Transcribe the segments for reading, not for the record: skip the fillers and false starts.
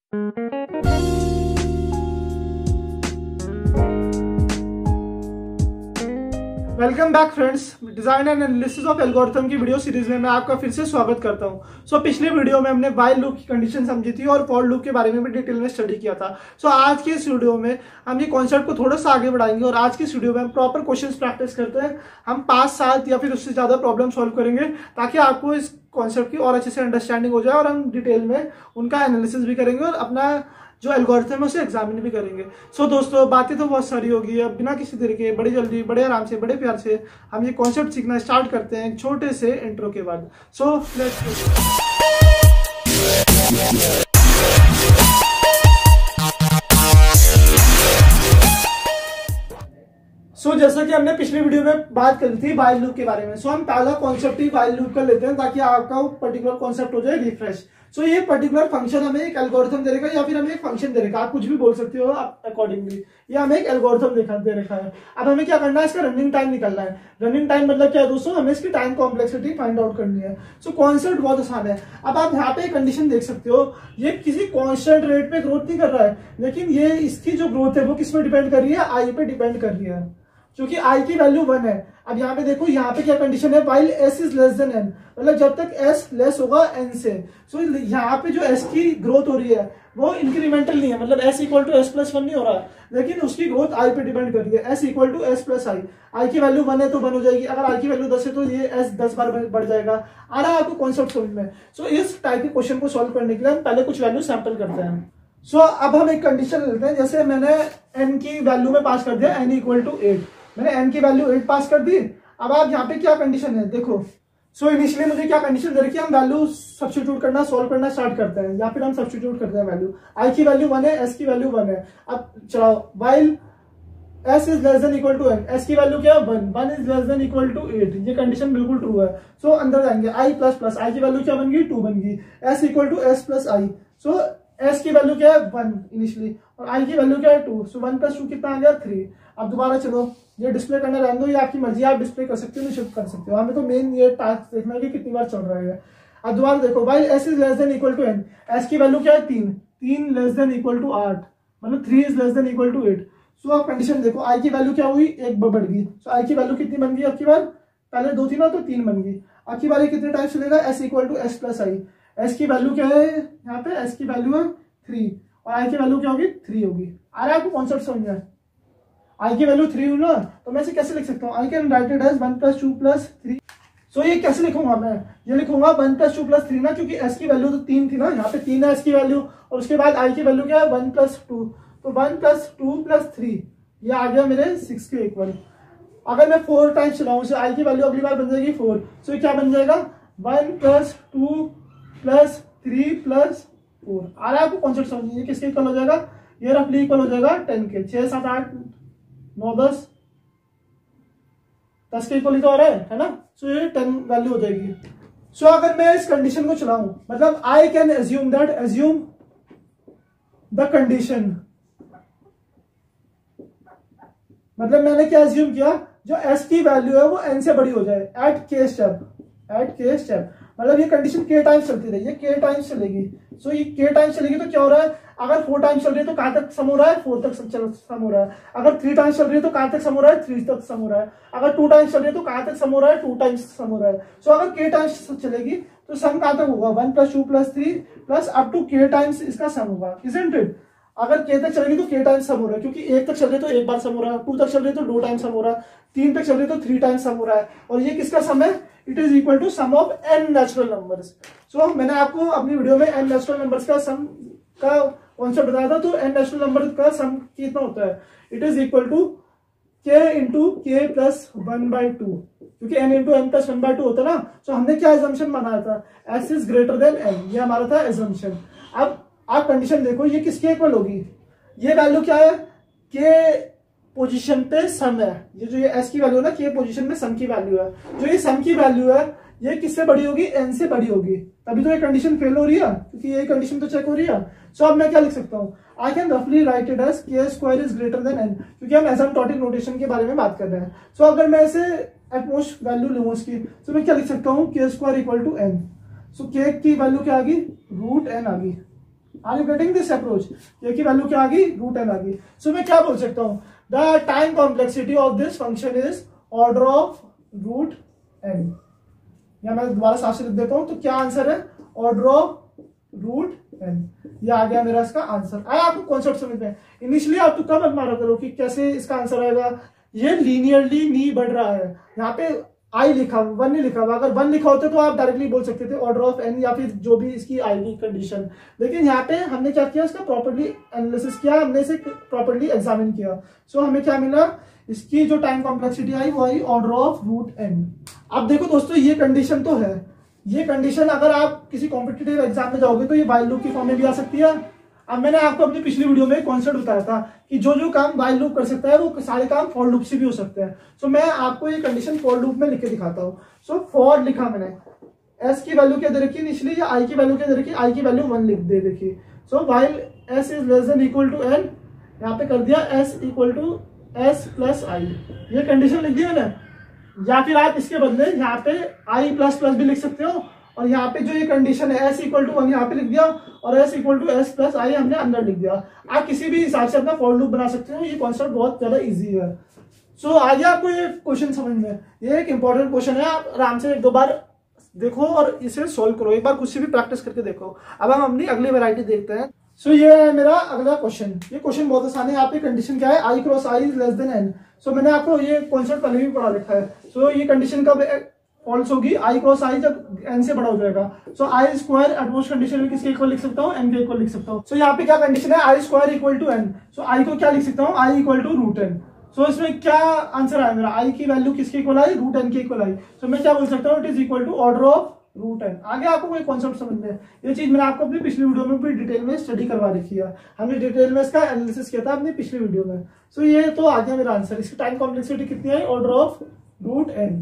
Welcome back friends, design and analysis of algorithm की video series में मैं आपका फिर से स्वागत करता हूं। पिछले वीडियो में हमने व्हाइल लूप की कंडीशन समझी थी और फॉर लूप के बारे में भी डिटेल में स्टडी किया था। आज के इस वीडियो में हम ये कॉन्सेप्ट को थोड़ा सा आगे बढ़ाएंगे और आज की इस वीडियो में हम प्रॉपर क्वेश्चंस प्रैक्टिस करते हैं। हम 5-7 या फिर उससे ज्यादा प्रॉब्लम सॉल्व करेंगे ताकि आपको इस कॉन्सेप्ट की और अच्छे से अंडरस्टैंडिंग हो जाए और हम डिटेल में उनका एनालिसिस भी करेंगे और अपना जो एल्गोरिथम है उसे एग्जामिन भी करेंगे। दोस्तों, बातें तो बहुत सारी होगी। अब बिना किसी देर के बड़ी जल्दी, बड़े आराम से, बड़े प्यार से हम ये कॉन्सेप्ट सीखना स्टार्ट करते हैं एक छोटे से इंट्रो के बाद। जैसा कि हमने पिछली वीडियो में बात करी थी व्हाइल लूप के बारे में, हम पहला कॉन्सेप्ट ही व्हाइल लूप का लेते हैं ताकि आपका पर्टिकुलर कॉन्सेप्ट हो जाए रिफ्रेश। ये पर्टिकुलर फंक्शन हमें एक एल्गोरिथम दे रखा है या फिर हमें एक फंक्शन दे रखा है, आप कुछ भी बोल सकते हो अकॉर्डिंगली। ये हमें एक एल्गोरिथम दे रखा है। अब हमें क्या करना है, इसका रनिंग टाइम निकालना है। रनिंग टाइम मतलब क्या है दोस्तों, हमें इसकी टाइम कॉम्प्लेक्सिटी फाइंड आउट करनी है। कॉन्सेप्ट बहुत आसान है। अब आप यहाँ पे कंडीशन देख सकते हो, ये किसी कॉन्स्टेंट रेट पे ग्रोथ नहीं कर रहा है, लेकिन ये इसकी जो ग्रोथ है वो किस पे डिपेंड कर रही है, आई पे डिपेंड कर रही है, क्योंकि आई की वैल्यू 1 है। अब यहाँ पे देखो, यहाँ पे क्या कंडीशन है, while s is less than n, मतलब जब तक s लेस होगा n से। यहाँ पे जो s की ग्रोथ हो रही है वो इंक्रीमेंटल नहीं है, मतलब s equal to s plus 1 नहीं हो रहा, लेकिन उसकी ग्रोथ i पे डिपेंड कर रही है। s equal to s plus i की वैल्यू 1 है तो 1 हो जाएगी, अगर i की वैल्यू 10 है तो ये s 10 बार बढ़ जाएगा। आ रहा है आपको कॉन्सेप्ट समझ में? इस टाइप के क्वेश्चन को सॉल्व करने के लिए हम पहले कुछ वैल्यू सैंपल करते हैं। अब हम एक कंडीशन लेते हैं, जैसे मैंने n की वैल्यू में पास कर दिया n इक्वल टू 8, मैंने n की वैल्यू 8 पास कर दी। अब आप यहाँ पे क्या कंडीशन है देखो, इनिशियली मुझे क्या कंडीशन दे रखी है, हम वैल्यू सब्स्टिट्यूट करना, सॉल्व करना स्टार्ट करते हैं, या फिर हम सब्स्टिट्यूट करते हैं वैल्यू। i की वैल्यू 1 है, s की वैल्यू 1 है। अब चलाओ, while s is less than equal to n, s की वैल्यू क्या है 1 is less than equal to 8, ये कंडीशन बिल्कुल ट्रू है। अंदर जाएंगे, i प्लस प्लस, i की वैल्यू क्या बन गई 2 बन गई, s equal to s plus i। s की वैल्यू क्या है 1 इनिशियली और i की वैल्यू क्या है 2, 1 प्लस 2 कितना आ गया 3। अब दोबारा चलो, ये डिस्प्ले करना रहने दो, ये आपकी मर्जी, आप डिस्प्ले कर सकते हो, नहीं शिफ्ट कर सकते हो, हमें तो मेन ये टास्क देखना है कि कितनी बार चल रहा है। अब दोबारा देखो, while s is less than equal to n, s की वैल्यू क्या है 3 लेस देन इक्वल टू 8, मतलब 3 is less than equal to 8। अब कंडीशन देखो, i की वैल्यू क्या हुई, 1 बढ़ गई। i की वैल्यू कितनी बन गई, अब की बार पहले 2 थी ना, तो 3 बन गई। अब की बार कितने टाइम चलेगा, s equal to s plus i, s की वैल्यू क्या है यहाँ पे, s की वैल्यू है 3 और i की वैल्यू क्या होगी 3 होगी। आ रहा है आपको कॉन्सेप्ट समझ में? i की वैल्यू 3 हुई ना, तो मैं इसे कैसे लिख सकता हूँ, I can write it as 1 plus 2 plus 3। ये कैसे लिखूंगा मैं, ये लिखूंगा 1 प्लस 2 प्लस 3 ना, क्योंकि s की वैल्यू तो 3 थी ना, यहाँ पे 3 है s की वैल्यू, और उसके बाद i की वैल्यू क्या है 1 प्लस 2, तो 1 प्लस 2 प्लस 3 ये आ गया मेरे 6 के इक्वल। अगर मैं 4 टाइम्स चलाऊं, i की वैल्यू अगली बार बन जाएगी 4, ये क्या बन जाएगा 1 प्लस 2 प्लस 3 प्लस 4। आ रहा है आपको कॉन्सेप्ट समझिए, किसके इक्वल हो जाएगा, ये रफली इक्वल हो जाएगा 10 के। 6 7 8 9 10 के इक्वल ही तो आ रहा है ना, ये 10 वैल्यू हो जाएगी। अगर मैं इस कंडीशन को चलाऊं, मतलब I can assume that, assume the condition, मतलब मैंने क्या एज्यूम किया, जो s की वैल्यू है वो n से बड़ी हो जाए एट k स्टेप, मतलब ये कंडीशन k टाइम्स चलती रही, ये k टाइम्स चलेगी। ये k टाइम्स चलेगी तो क्या हो रहा है, अगर 4 टाइम्स चल रही है तो कहां तक सम हो रहा है, 4 तक सम हो रहा है। अगर 3 टाइम्स चल रही है तो कहां तक सम हो रहा है, 3 तक सम हो रहा है। अगर 2 टाइम्स चल रही है तो कहां तक सम हो रहा है, 2 टाइम्स सम हो रहा है। अगर k टाइम्स चलेगी तो सम कहां तक होगा, 1 plus 2 plus 3 plus up to k times इसका सम होगा, इजंट इट? अगर k तक चलेगी तो k टाइम्स सम हो रहा है, क्योंकि 1 तक चल रही है तो 1 बार सम हो रहा है, 2 तक चल रही है तो 2 टाइम्स सम हो रहा है, 3 तक चल रही है तो 3 टाइम्स सम हो रहा है, और ये किसका सम है, it is equal to sum of n natural numbers. मैंने आपको अपनी वीडियो में n नेचुरल नंबर्स का सम का कॉन्सेप्ट बताया था, तो n नेचुरल नंबर का सम कितना होता है, it is equal to k into k plus 1/2, क्योंकि n इंटू n प्लस 1/2 होता है ना। हमने क्या एजम्पशन बनाया था, s is greater than n, ये हमारा था एजम्पशन। अब आप कंडीशन देखो, ये किसके इक्वल होगी, ये वैल्यू क्या है, k पोजीशन पे सम है, ये जो ये s की वैल्यू है ना, k पोजीशन में सम की वैल्यू है, जो ये सम की वैल्यू है ये किससे बड़ी होगी, n से बड़ी होगी, तभी तो ये कंडीशन फेल हो रही है, क्योंकि ये कंडीशन तो चेक हो रही है। अब मैं क्या लिख सकता हूँ, आई कैन रफली write it as k square is greater than n, क्योंकि हम एसिम्प्टोटिक नोटेशन के बारे में बात कर रहे हैं। अगर मैं इसे एटमोस्ट वैल्यू लूँ उसकी, तो मैं क्या लिख सकता हूँ, k square equal to n। k की वैल्यू क्या आ गई, √n आ गई। Are you getting this approach? ये की वैल्यू क्या आ गई? रूट एन आ गई। सो मैं क्या बोल सकता हूँ, the time complexity of this function is order of root n. या मैं दोबारा साफ से लिख देता हूँ, तो क्या आंसर है? Order of root n. ये आ गया मेरा इसका आंसर। आया आपको कॉन्सेप्ट समझ में? इनिशियली आप तो कब मारा करो कि कैसे इसका आंसर आएगा। ये लीनियरली नहीं बढ़ रहा है, यहाँ पे आई लिखा हुआ, वन नहीं लिखा हुआ। अगर वन लिखा होता तो आप डायरेक्टली बोल सकते थे ऑर्डर ऑफ एन या फिर जो भी इसकी आएगी कंडीशन। लेकिन यहाँ पे हमने क्या किया, इसका प्रॉपर्ली एनालिसिस किया, हमने इसे प्रॉपर्ली एग्जामिन किया। सो हमें क्या मिला, इसकी जो टाइम कॉम्प्लेक्सिटी आई वो आई ऑर्डर ऑफ रूट एन। अब देखो दोस्तों, ये कंडीशन तो है, ये कंडीशन अगर आप किसी कॉम्पिटिटिव एग्जाम में जाओगे तो ये व्हाइल लूप की फॉर्म में भी आ सकती है। अब मैंने आपको अपनी पिछली वीडियो में कॉन्सेप्ट बताया था कि जो जो काम व्हाइल लूप कर सकता है वो सारे काम फॉर लूप से भी हो सकते हैं। सो मैं आपको ये कंडीशन फॉर लूप में लिख के दिखाता हूँ। सो फॉर लिखा मैंने, एस की वैल्यू क्या दे रखी है इनिशियली, या आई की वैल्यू क्या दे रखी है, आई की वैल्यू 1 लिख दे रखी। So while s is less than equal to n, यहाँ पे कर दिया s equal to s plus i, ये कंडीशन लिख दिया ना। या फिर आप इसके बदले यहाँ पे आई प्लस प्लस भी लिख सकते हो, और यहाँ पे जो ये कंडीशन है एस इक्वल टू 1 यहाँ पे लिख दिया, और s equal to s plus i हमने अंदर लिख दिया। आप किसी भी हिसाब से अपना फॉर लूप बना सकते हो। ये कॉन्सेप्ट बहुत ज्यादा इजी है। सो आगे आपको ये क्वेश्चन समझ में, ये एक इंपॉर्टेंट क्वेश्चन है, आप आराम से एक दो बार देखो और इसे सोल्व करो, एक बार खुद से भी प्रैक्टिस करके देखो। अब हम अपनी अगली वैरायटी देखते हैं। सो ये है मेरा अगला क्वेश्चन। ये क्वेश्चन बहुत आसान है। यहाँ पे कंडीशन क्या है, i cross i is less than n. So मैंने आपको ये कॉन्सेप्ट पहले भी पढ़ा रखा है। सो ये कंडीशन कब फॉल्स होगी, आई क्रॉस आई जब एन से बड़ा हो जाएगा। So i square at most condition में किसके इक्वल लिख सकता हूँ, एन के इक्वल लिख सकता हूँ। सो यहाँ पे क्या कंडीशन है, i square equal to n. So i को क्या लिख सकता हूँ, i equal to root n. So इसमें क्या आंसर आया मेरा, आई की वैल्यू किसके इक्वल आई, रूट एन के इक्वल आई। सो मैं क्या बोल सकता हूँ, it is equal to order of root n. आगे आपको कोई कॉन्सेप्ट समझ में, ये चीज मैंने आपको अपनी पिछली वीडियो में भी डिटेल में स्टडी करवा रखी है, हमने डिटेल में इसका एनालिसिस किया था अपनी पिछली वीडियो में। सो ये तो आ गया मेरा आंसर। इसकी टाइम कॉम्प्लेक्सिटी कितनी आई, order of root n.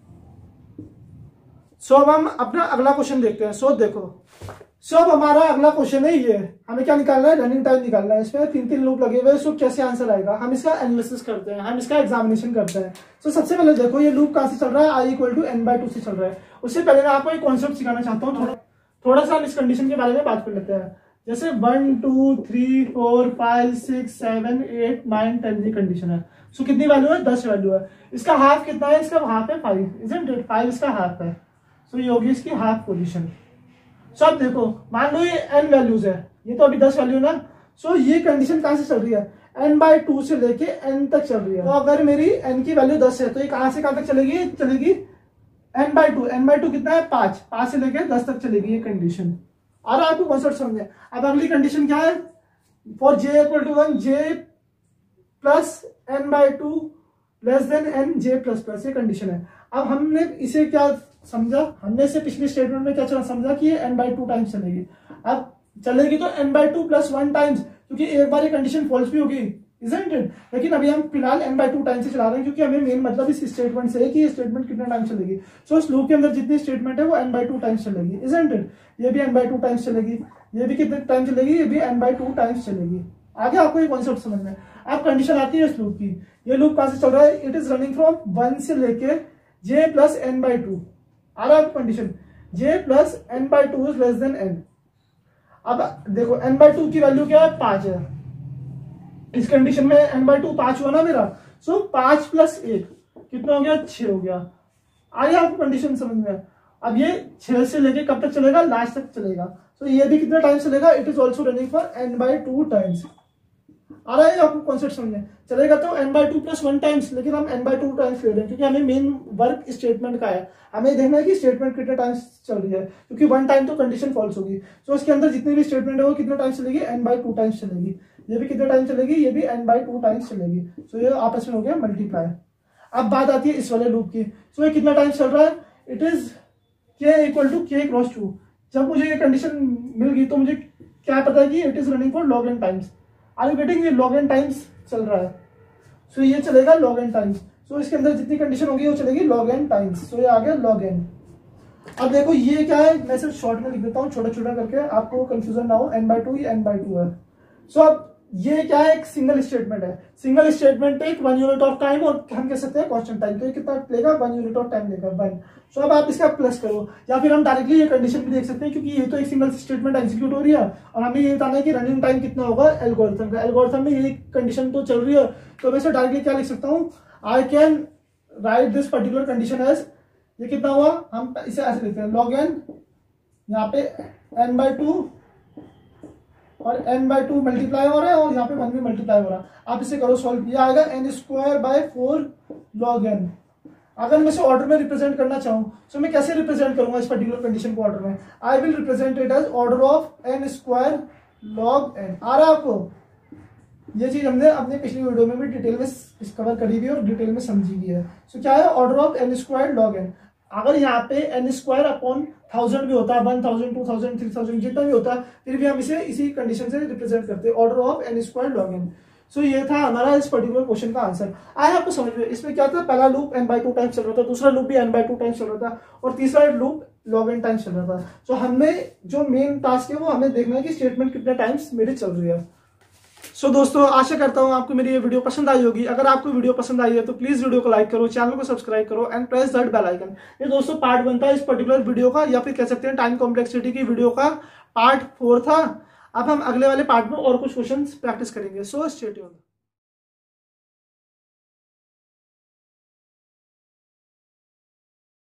So अब हम अपना अगला क्वेश्चन देखते हैं। सो देखो, सो अब हमारा अगला क्वेश्चन है ये, हमें क्या निकालना है, रनिंग टाइम निकालना है। इसमें 3 लूप लगे हुए हैं। सो कैसे आंसर आएगा, हम इसका एनालिसिस करते हैं, हम इसका एग्जामिनेशन करते हैं। सो सबसे पहले देखो ये लूप कहां से चल रहा है, i equal to n by 2 से चल रहा है। उससे पहले मैं आपको एक कॉन्सेप्ट सिखाना चाहता हूँ, थोड़ा सा हम इस कंडीशन के बारे में बात कर लेते हैं। जैसे 1 2 3 4 5 6 7 8 9 10 ये कंडीशन है। सो कितनी वैल्यू है, 10 वैल्यू है। इसका हाफ कितना है, इसका हाफ है 5, इजंट इट, 5 इसका हाफ है। सो ये होगी इसकी हाफ पोजीशन। सो अब देखो, मान लो ये n वैल्यूज है, ये तो अभी 10 वैल्यू ना। सो ये कंडीशन कहां से चल रही है, n बाय 2 से लेके n तक चल रही है। तो अगर मेरी n की वैल्यू 10 है तो ये कहां से कहां तक चलेगी, चलेगी n बाय 2। n बाय 2 कितना है, 5 से लेके 10 तक चलेगी ये कंडीशन। और आपको कॉन्सेप्ट समझे। अब अगली कंडीशन क्या है, for j equal to 1 j plus n by 2 less than n j plus plus, ये कंडीशन है। अब हमने इसे क्या समझा, हमने इसे पिछले स्टेटमेंट में क्या समझा कि ये n बाय 2 टाइम्स चलेगी। अब चलेगी तो n बाय 2 प्लस 1 टाइम्स, क्योंकि एक बार ये कंडीशन फॉल्स भी होगी, इजंट इट। लेकिन अभी हम फिलहाल n बाय 2 टाइम्स से चला रहे हैं, क्योंकि हमें मेन मतलब इस स्टेटमेंट से है कि ये स्टेटमेंट कितना टाइम चलेगी। सो इस लूप के अंदर जितनी स्टेटमेंट है वो n बाय 2 टाइम्स चलेगी, इजंट इट। ये भी n बाय 2 टाइम्स चलेगी, ये भी कितने टाइम चलेगी, ये भी n बाय 2 टाइम्स चलेगी। आगे आपको ये कॉन्सेप्ट समझ में। अब कंडीशन आती है इस लूप की, ये लूप कहां से चल रहा है, इट इज रनिंग फ्रॉम 1 से लेके j प्लस n बाय 2। आ रहा है condition, j plus n by 2 is less than n। अब देखो n बाय 2 की वैल्यू क्या है, 5 है। इस कंडीशन में n बाय 2 5 हुआ ना मेरा। सो 5 प्लस 1 कितना हो गया, 6 हो गया। आइए आपको कंडीशन समझ में। अब ये 6 से लेके कब तक चलेगा, लास्ट तक चलेगा। सो ये भी कितना टाइम चलेगा, it is also running for n by 2 times. आ रहा है आपको कॉन्सेप्ट समझने। चलेगा तो n बाय 2 प्लस 1 टाइम्स, लेकिन हम n बाय 2 टाइम्स ले रहे हैं क्योंकि हमें मेन वर्क स्टेटमेंट का है। हमें देखना है कि स्टेटमेंट कितने टाइम्स चल रही है, क्योंकि 1 टाइम तो कंडीशन फॉल्स होगी। तो उसके अंदर जितनी भी स्टेटमेंट है वो कितना टाइम चलेगी, n बाय 2 टाइम्स चलेगी। ये भी कितना टाइम चलेगी, ये भी n बाय 2 टाइम्स चलेगी। सो ये आपस में हो गया मल्टीप्लाई। अब बात आती है इस वाले लूप की। सो ये कितना टाइम चल रहा है, it is k equal to k cross 2। जब मुझे ये कंडीशन मिल गई तो मुझे क्या पता है कि it is running for log n times. Are you getting, ये log n टाइम्स चल रहा है। सो ये चलेगा log n टाइम्स। सो इसके अंदर जितनी कंडीशन होगी वो चलेगी log n टाइम्स। सो ये आ गया log n। अब देखो ये क्या है, मैं सिर्फ शॉर्ट में लिख देता हूँ छोटा छोटा करके, आपको कंफ्यूजन ना हो। n बाय 2 ये n बाय 2 है। सो अब ये क्या है, एक सिंगल स्टेटमेंट है। Single statement take 1 unit of time, और हम कह सकते हैं कांस्टेंट टाइम। तो ये कितना लेगा, 1 यूनिट ऑफ टाइम लेगा 1। सो अब आप इसका प्लस करो, या फिर हम डायरेक्टली ये कंडीशन भी देख सकते हैं, क्योंकि ये तो एक सिंगल स्टेटमेंट एग्जीक्यूट हो रही है और हमें ये बताना है कि रनिंग टाइम कितना होगा एल्गोरिथम का। एल्गोरिथम में ये कंडीशन तो चल रही है, तो मैं डायरेक्टली क्या लिख सकता हूँ, I can write this particular condition as, ये कितना हुआ, हम इसे ऐसे लिखते हैं log n, यहाँ पे n/2 और n/2 मल्टीप्लाई हो रहा है और यहाँ पे 1 भी मल्टीप्लाई हो रहा है। आप इसे करो सॉल्व, ये आएगा n²/4 log n। अगर मैं इसे ऑर्डर में रिप्रेजेंट करना चाहूँ तो मैं कैसे रिप्रेजेंट करूंगा इस पर्टिकुलर कंडीशन को ऑर्डर में, I will represent it as order of n² log n। आ रहा है आपको, ये चीज हमने अपने पिछली वीडियो में भी डिटेल में कवर करी हुई और डिटेल में समझी भी है। सो क्या है, order of n² log n। अगर यहाँ पे n²/1000 भी होता है, 1000, 2000, 3000 जितना भी होता है, फिर भी हम इसे इसी कंडीशन से रिप्रेजेंट करते हैं, order of n² log n। So ये था हमारा इस पर्टिकुलर क्वेश्चन का आंसर। आया आपको समझ में, इसमें क्या था, पहला लूप n/2 टाइम्स चल रहा था, दूसरा लूप भी n/2 टाइम्स चल रहा था और तीसरा लूप log n टाइम्स चल रहा था। सो हमें जो मेन टास्क है वो हमें देखना है कि स्टेटमेंट कितने टाइम्स मेरी चल रही है। सो दोस्तों, आशा करता हूँ आपको मेरी ये वीडियो पसंद आई होगी। अगर आपको वीडियो पसंद आई है तो प्लीज वीडियो को लाइक करो, चैनल को सब्सक्राइब करो and press that bell icon. ये दोस्तों पार्ट 1 था इस पर्टिकुलर वीडियो का, या फिर कह सकते हैं टाइम कॉम्प्लेक्सिटी की वीडियो का पार्ट 4 था। अब हम अगले वाले पार्ट में और कुछ क्वेश्चन प्रैक्टिस करेंगे। So stay tuned.